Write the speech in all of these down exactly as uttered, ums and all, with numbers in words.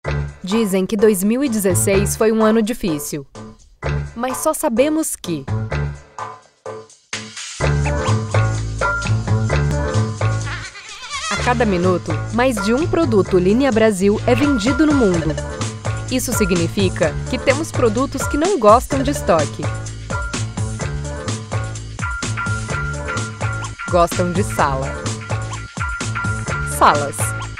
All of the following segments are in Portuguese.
Dizem que dois mil e dezesseis foi um ano difícil, mas só sabemos que a cada minuto, mais de um produto Linea Brasil é vendido no mundo. Isso significa que temos produtos que não gostam de estoque. Gostam de sala. Salas.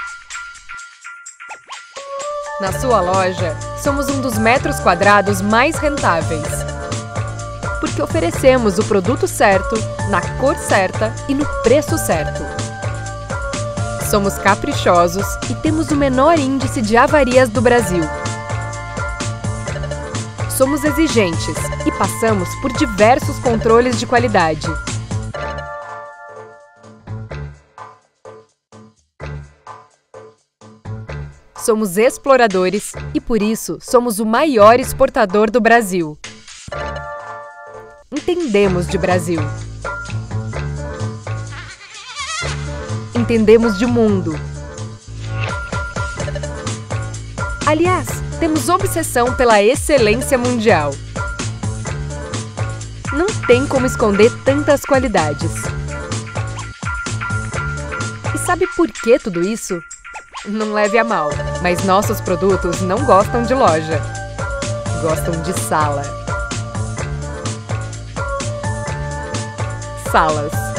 Na sua loja, somos um dos metros quadrados mais rentáveis. Porque oferecemos o produto certo, na cor certa e no preço certo. Somos caprichosos e temos o menor índice de avarias do Brasil. Somos exigentes e passamos por diversos controles de qualidade. Somos exploradores e, por isso, somos o maior exportador do Brasil. Entendemos de Brasil. Entendemos de mundo. Aliás, temos obsessão pela excelência mundial. Não tem como esconder tantas qualidades. E sabe por que tudo isso? Não leve a mal, mas nossos produtos não gostam de loja. Gostam de sala. Salas.